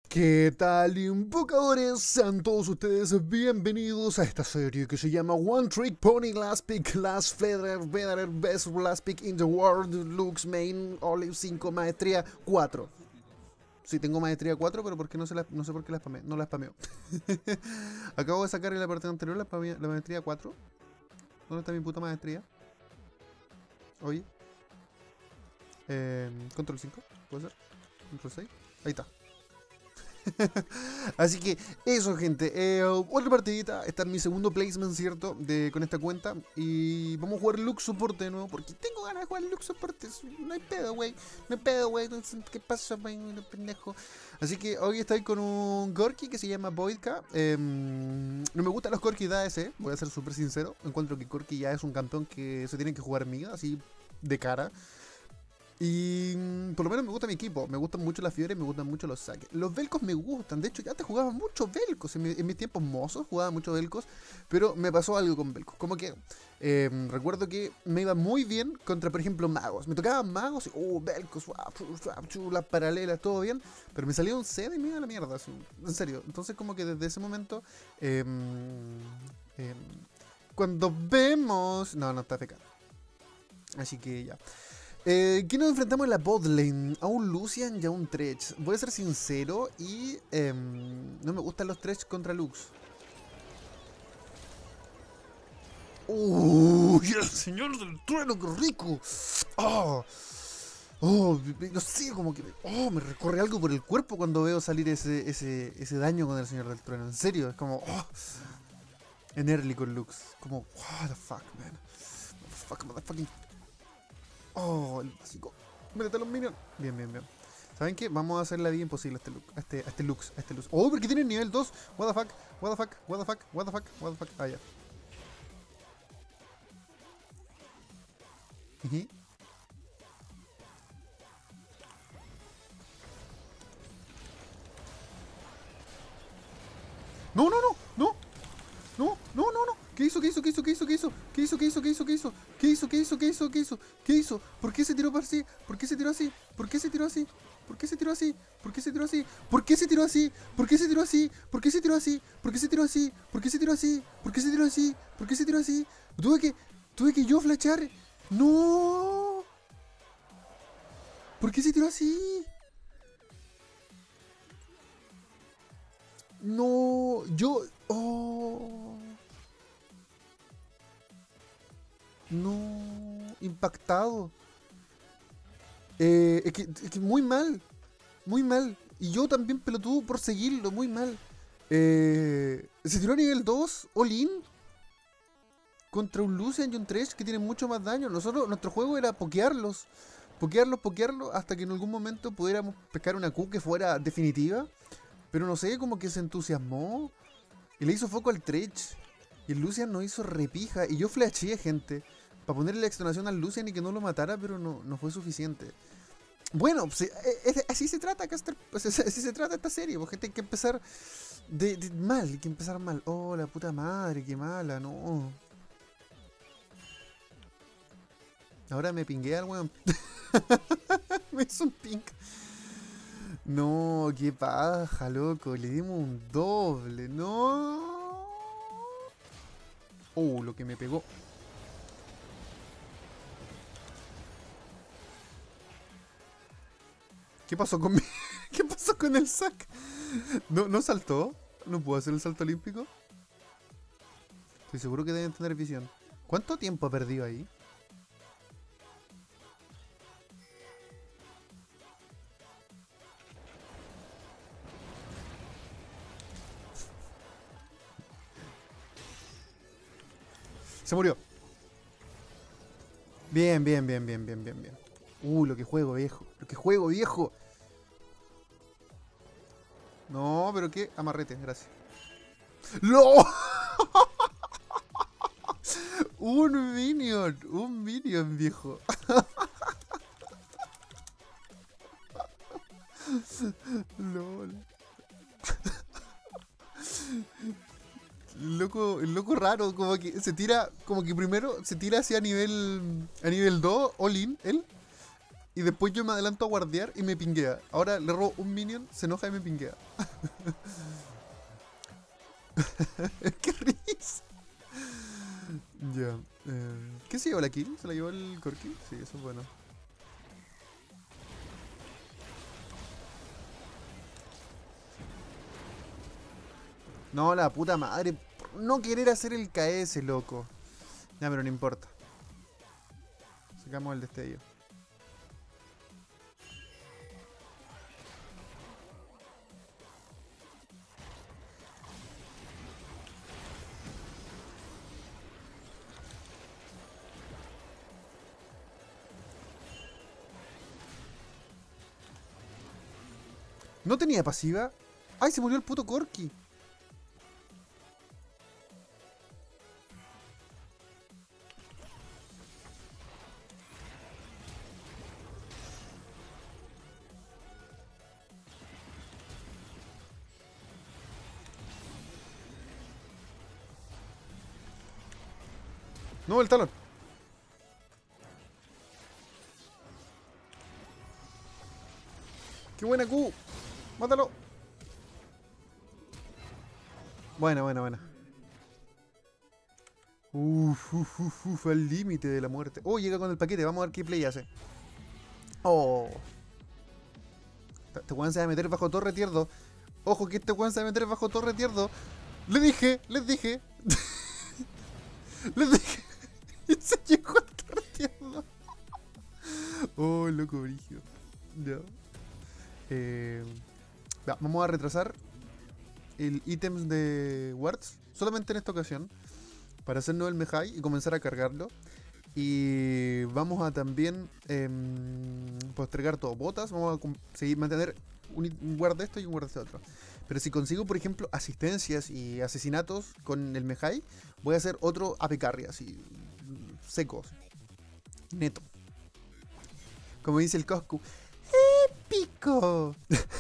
¿Qué tal, invocadores? Sean todos ustedes bienvenidos a esta serie que se llama One Trick Pony Last Pick, Last Feather, Better, Best Last Pick in the World, Lux, Main, Olive 5, Maestría 4. Sí, tengo Maestría 4, pero ¿por qué no sé por qué la spamé? No la spameo. Acabo de sacar en la parte anterior la Maestría 4. ¿Dónde está mi puta Maestría? Oye. Control 5, ¿puede ser? Control 6. Ahí está. Así que eso, gente, otra partidita. Está en mi segundo placement, ¿cierto? Con esta cuenta. Y vamos a jugar Lux Soporte de nuevo, porque tengo ganas de jugar Lux Soporte. No hay pedo, güey. No hay pedo, güey. ¿Qué pasa, güey? Pendejo. Así que hoy estoy con un Corki que se llama Voidka. No me gustan los Corki de AS, voy a ser súper sincero. Encuentro que Corki ya es un campeón que se tiene que jugar mío, así de cara. Y por lo menos me gusta mi equipo, me gustan mucho las fiebres, me gustan mucho los saques. Los velcos me gustan, de hecho ya te jugaba mucho velcos, en mis tiempos mozos jugaba mucho velcos, pero me pasó algo con velcos. Como que recuerdo que me iba muy bien contra, por ejemplo, magos. Me tocaban magos y, velcos, las paralelas, todo bien, pero me salía un CD y me iba a la mierda, así, en serio. Entonces como que desde ese momento, cuando vemos... No, no está FK. Así que ya. ¿Qué nos enfrentamos en la bot lane? A un Lucian y a un Thresh. Voy a ser sincero y no me gustan los Thresh contra Lux. ¡Uy! ¡El señor del trueno, qué rico! ¡Oh! ¡Oh! No sé, como que... ¡Oh! Me recorre algo por el cuerpo cuando veo salir ese daño con el señor del trueno. En serio, es como... ¡Oh! En early con Lux. Como... ¡What the fuck, man! Motherfucking... Oh, el básico. Métete a los minions. Bien, bien, bien. ¿Saben qué? Vamos a hacer la vida imposible a este Lux. Oh, porque tiene nivel 2. What the fuck, what the fuck, what the fuck, what the fuck, what the fuck. Ah, ya. No, no, no, no. No, no, no, no. ¿Qué hizo? ¿Qué hizo? ¿Qué hizo? ¿Qué hizo? ¿Qué hizo? ¿Qué hizo? ¿Qué hizo? ¿Qué hizo? ¿Qué hizo? ¿Qué hizo? ¿Qué hizo? ¿Qué hizo? ¿Qué hizo? ¿Qué hizo? ¿Por qué se tiró para así? ¿Por qué se tiró así? ¿Por qué se tiró así? ¿Por qué se tiró así? ¿Por qué se tiró así? ¿Por qué se tiró así? ¿Por qué se tiró así? ¿Por qué se tiró así? ¿Por qué se tiró así? ¿Por qué se tiró así? ¿Por qué se tiró así? ¿Por qué se tiró así? Tuve que yo flashar. ¡No! ¿Por qué se tiró así? No, yo... Oh... No, impactado. Es que muy mal, muy mal. Y yo también pelotudo por seguirlo, muy mal. Se tiró a nivel 2, all-in, contra un Lucian y un Thresh que tienen mucho más daño. Nuestro juego era pokearlos. Pokearlos, hasta que en algún momento pudiéramos pescar una Q que fuera definitiva. Pero no sé, como que se entusiasmó y le hizo foco al Thresh. Y el Lucian no hizo repija. Y yo flasheé, gente, para ponerle la extonación al Lucian y que no lo matara, pero no fue suficiente. Bueno, pues, así se trata, Caster, pues, así se trata esta serie, porque gente, hay que empezar mal, hay que empezar mal. Oh, la puta madre, qué mala, no. Ahora me pinguea el weón. Me hizo un ping. No, qué paja, loco, le dimos un doble, no. Oh, lo que me pegó. ¿Qué pasó con mi... ¿Qué pasó con el sac? ¿No saltó? ¿No pudo hacer el salto olímpico? Estoy seguro que deben tener visión. ¿Cuánto tiempo ha perdido ahí? Se murió. Bien, bien, bien, bien, bien, bien, bien. Lo que juego, viejo. Lo que juego, viejo. No, pero qué amarrete, gracias. ¡No! Un minion, viejo. LOL. El loco raro, como que se tira, como que primero se tira hacia a nivel 2, all in, él. y después yo me adelanto a guardiar y me pinguea. Ahora le robo un minion, se enoja y me pinguea. ¡Qué risa! Ya. ¿Qué se llevó la kill? ¿Se la llevó el Corki? Sí, eso es bueno. No, la puta madre. Por no querer hacer el KS, loco. Ya, pero no importa. Sacamos el destello. ¿No tenía pasiva? ¡Ay, se murió el puto Corki! No, el talón. ¡Qué buena Q! ¡Mátalo! Buena, buena, buena. Al límite de la muerte. Oh, llega con el paquete. Vamos a ver qué play hace. Oh. Este weón se va a meter bajo torre tier 2. Ojo que este weón se va a meter bajo torre tier 2. Les dije, les dije. Les dije. Se llegó a torre tier 2. Oh, loco, brígido. Ya. Vamos a retrasar el ítems de Wards solamente en esta ocasión para hacernos el Mejai y comenzar a cargarlo. Y vamos a también postergar todo. Botas, vamos a seguir mantener un guard de esto y un guard de este otro. Pero si consigo, por ejemplo, asistencias y asesinatos con el Mejai, voy a hacer otro AP Carry, así, seco, neto. Como dice el Coscu, ¡épico!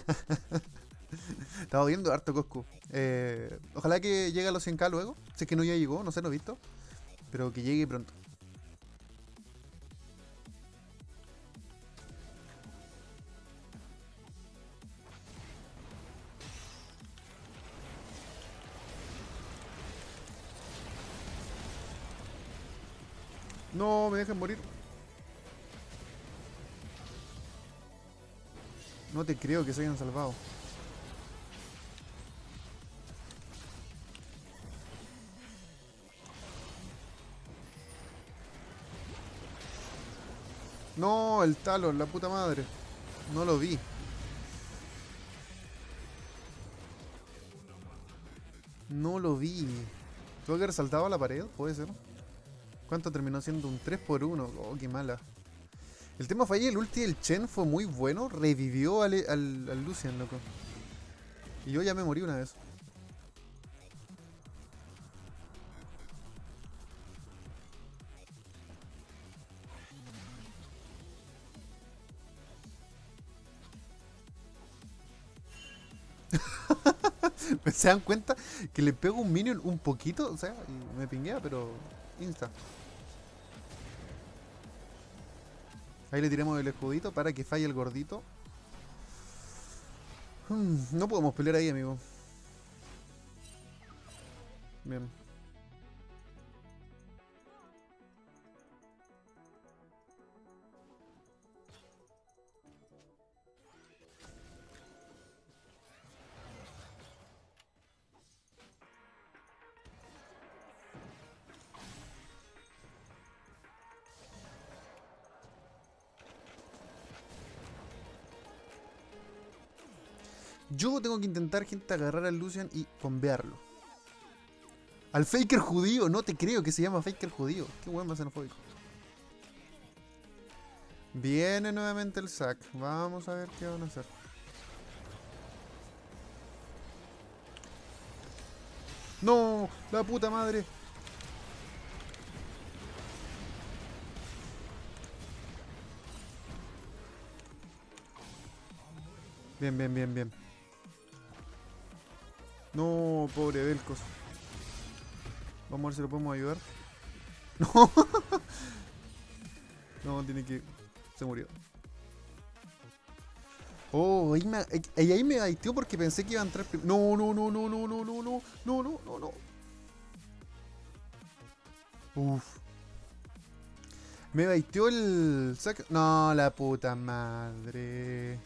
Estaba viendo harto Coscu. Ojalá que llegue a los 100k luego. Si es que no ya llegó, no sé, no he visto. Pero que llegue pronto. No, me dejan morir. No te creo que se hayan salvado. No, el Talon, la puta madre. No lo vi. No lo vi. ¿Tuvo que haber saltado a la pared? Puede ser. ¿Cuánto terminó siendo? Un 3-1. Oh, qué mala. El tema fue ahí, el ulti del Chen fue muy bueno. Revivió al Lucian, loco. Y yo ya me morí una vez. ¿Se dan cuenta que le pego un minion un poquito? O sea, y me pinguea, pero insta. Ahí le tiramos el escudito para que falle el gordito. No podemos pelear ahí, amigo. Bien. Yo tengo que intentar, gente, agarrar al Lucian y combearlo. Al Faker judío, no te creo que se llama Faker judío. Qué buen más xenofóbico. Viene nuevamente el sac. Vamos a ver qué van a hacer. ¡No! ¡La puta madre! Bien, bien, bien, bien. No, pobre Velcos. Vamos a ver si lo podemos ayudar. No. No, tiene que... Se murió. Oh, ahí me baiteó porque pensé que iba a entrar No, no, no, no, no, no, no, no, no, no, no, no. Uf. Me baiteó el No, la puta madre.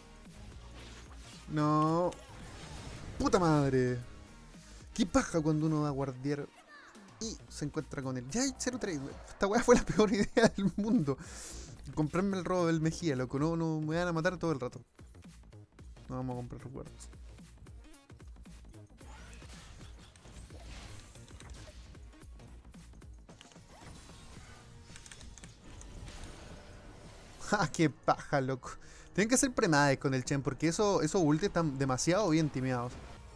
No. Puta madre. Qué paja cuando uno va a guardiar y se encuentra con él. Ya hay 0-3, güey. Esta weá fue la peor idea del mundo. Comprarme el robo del Mejía, loco. No, no, me van a matar todo el rato. No vamos a comprar recuerdos. ¡Ja, qué paja, loco! Tienen que ser premades con el Chen, porque esos ultis están demasiado bien timeados.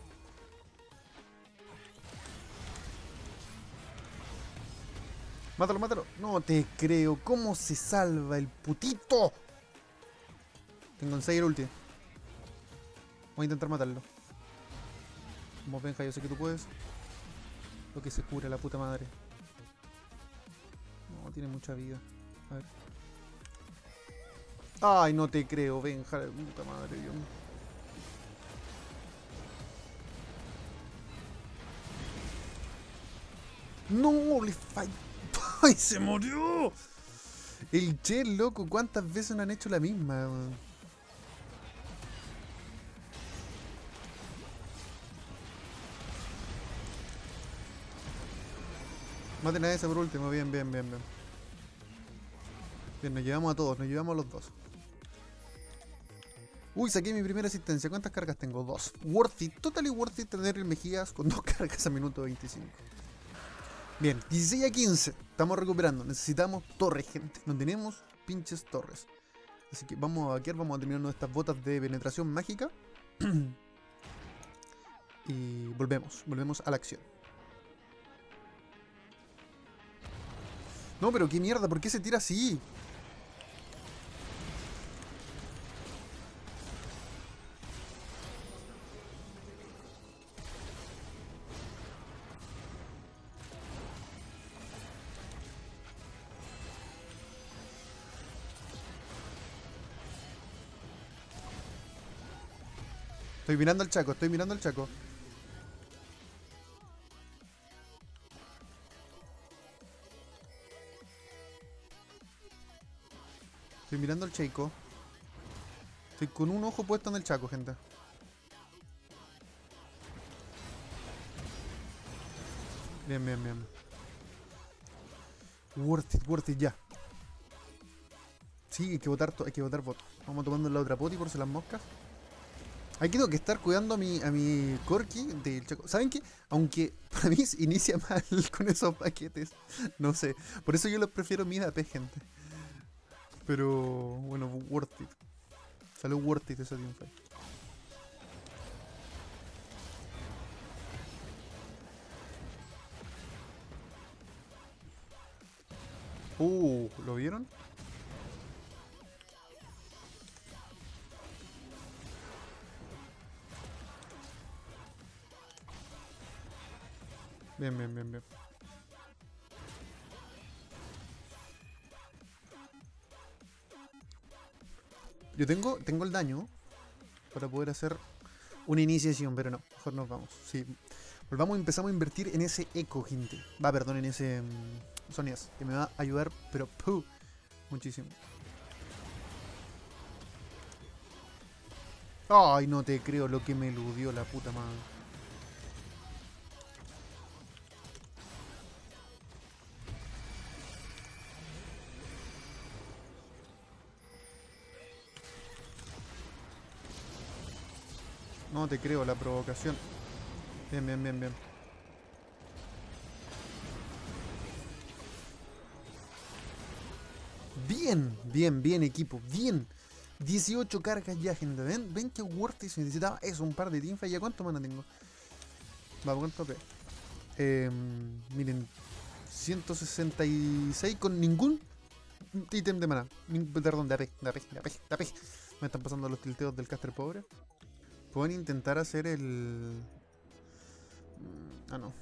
Mátalo, mátalo. No te creo. ¿Cómo se salva el putito? Tengo en 6 el ulti. Voy a intentar matarlo. Vamos, Benja, yo sé que tú puedes. Lo que se cura la puta madre. No, tiene mucha vida. A ver. Ay, no te creo, Benja, la puta madre, Dios mío. No, le falló. ¡Ay, se murió! El Che, loco, ¿cuántas veces no han hecho la misma? Man? Maten a esa por último, bien, bien, bien, bien. Bien, nos llevamos a todos, nos llevamos a los dos. Uy, saqué mi primera asistencia. ¿Cuántas cargas tengo? 2. Worth it, totally worth it tener el Mejías con 2 cargas a minuto 25. Bien, 16 a 15. Estamos recuperando. Necesitamos torres, gente. No tenemos pinches torres. Así que vamos a vaquear, vamos a terminar nuestras botas de penetración mágica. Y volvemos a la acción. No, pero qué mierda, ¿por qué se tira así? Estoy mirando al Chaco, estoy mirando al Chaco. Estoy mirando al Chaco. Estoy con un ojo puesto en el Chaco, gente. Bien, bien, bien. Worth it, ya. Sí, hay que votar voto. Vamos tomando la otra poti por si las moscas. Aquí tengo que estar cuidando a mi Corki del Chaco. ¿Saben qué? Aunque para mí se inicia mal con esos paquetes. No sé. Por eso yo los prefiero mid AP, gente. Pero bueno, worth it. Salió worth it ese teamfight. ¿Lo vieron? Bien, bien, bien, bien. Yo tengo el daño para poder hacer una iniciación, pero no, mejor nos vamos. Sí, volvamos y empezamos a invertir en ese eco, gente. Va, perdón, en ese Sonias, que me va a ayudar, pero puh, muchísimo. Ay, no te creo lo que me eludió la puta madre. No te creo la provocación. Bien, bien, bien, bien. Bien, bien, bien, equipo, bien. 18 cargas ya, gente. ¿Ven qué worth it se necesitaba? Eso, un par de teamfights. ¿Ya cuánto mana tengo? Va, ¿cuánto AP? Miren, 166 con ningún ítem de mana. Perdón, de AP, de AP, de AP, de AP. Me están pasando los tilteos del caster pobre. Pueden intentar hacer el... Ah, no.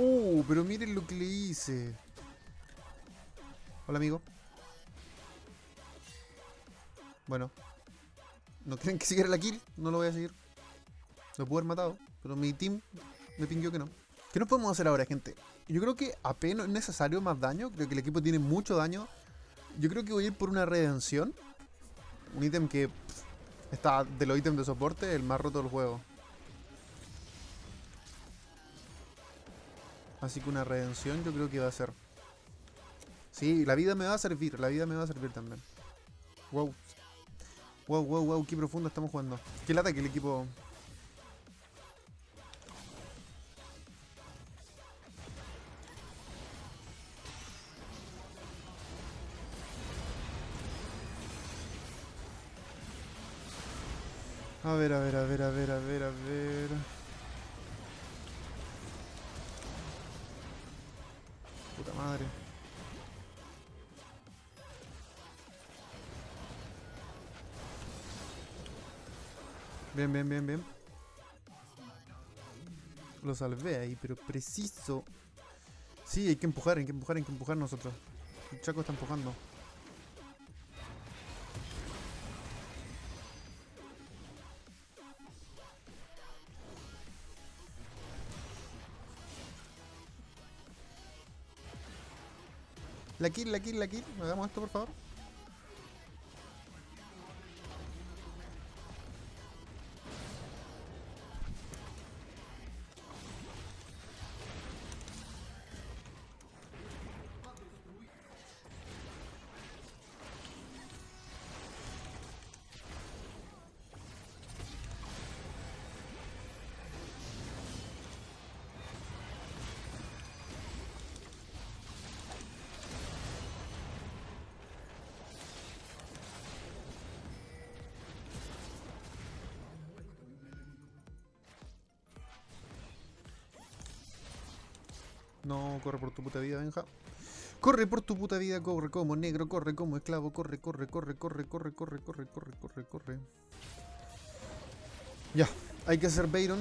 Pero miren lo que le hice. Hola, amigo. Bueno. ¿No creen que siguiera la kill? No lo voy a seguir. Lo puedo haber matado. Pero mi team me pinguió que no. ¿Qué nos podemos hacer ahora, gente? Yo creo que apenas es necesario más daño. Creo que el equipo tiene mucho daño. Yo creo que voy a ir por una redención. Un ítem que está de los ítems de soporte, el más roto del juego. Así que una redención yo creo que va a ser. Sí, la vida me va a servir. La vida me va a servir también. Wow. Wow. Qué profundo estamos jugando. Qué lata que el equipo... A ver. Puta madre. Bien. Lo salvé ahí, pero preciso. Sí, hay que empujar nosotros. El Chaco está empujando. La kill. Hagamos esto, por favor. No, corre por tu puta vida, Benja. Corre por tu puta vida, corre como negro, corre como esclavo, corre. Ya, hay que hacer Bayron.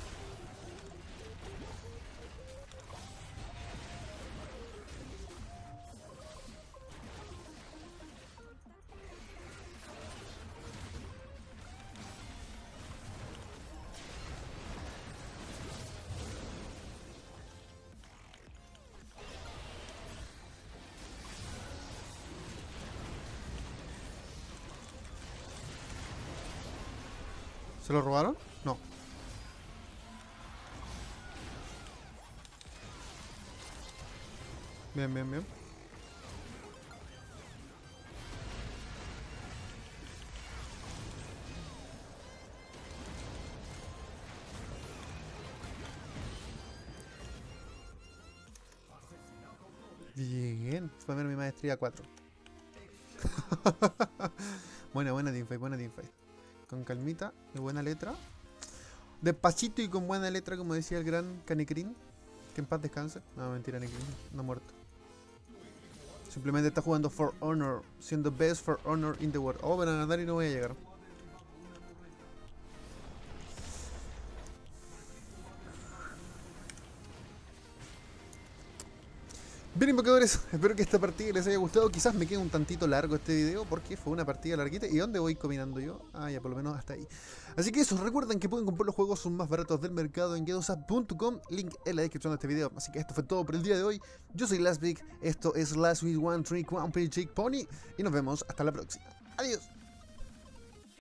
¿Se lo robaron? No. Bien. Bien. Fue a ver mi maestría 4. buena teamfight. Con calmita y buena letra. Despacito y con buena letra, como decía el gran Kanekrin. Que en paz descanse. No, mentira, Kanekrin. No ha muerto. Simplemente está jugando For Honor. Siendo best For Honor in the world. Oh, van a ganar y no voy a llegar. Bien, invocadores, espero que esta partida les haya gustado. Quizás me quede un tantito largo este video porque fue una partida larguita. ¿Y dónde voy combinando yo? Ah, ya, por lo menos hasta ahí. Así que eso, recuerden que pueden comprar los juegos son más baratos del mercado en GetOsUp.com. Link en la descripción de este video. Así que esto fue todo por el día de hoy. Yo soy Lastbig, esto es Last with One Trick One Trick Pony. Y nos vemos hasta la próxima. Adiós.